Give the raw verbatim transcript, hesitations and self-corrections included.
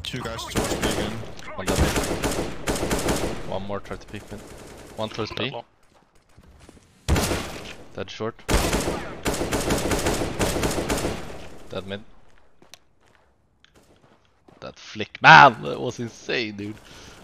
Two guys towards B again. One dead mid. One more tried to peek mid. One towards B. Dead short. Dead mid. That flick, man, that was insane, dude.